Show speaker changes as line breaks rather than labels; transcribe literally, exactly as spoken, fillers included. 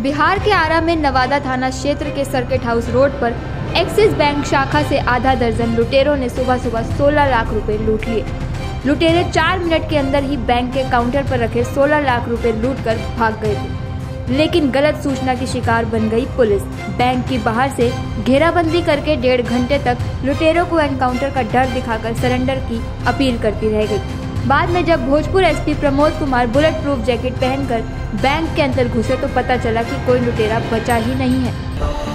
बिहार के आरा में नवादा थाना क्षेत्र के सर्किट हाउस रोड पर एक्सिस बैंक शाखा से आधा दर्जन लुटेरों ने सुबह सुबह सोलह लाख रुपए लूट लिए। लुटेरे चार मिनट के अंदर ही बैंक के काउंटर पर रखे सोलह लाख रुपए लूटकर भाग गए थे, लेकिन गलत सूचना की शिकार बन गई पुलिस। बैंक की बाहर से घेराबंदी करके डेढ़ घंटे तक लुटेरों को एनकाउंटर का डर दिखाकर सरेंडर की अपील करती रह गई। बाद में जब Bhojpur SP Pramod Kumar bullet proof jacket पहनकर बैंक के अंदर घुसे तो पता चला कि कोई लुटेरा बचा ही नहीं है।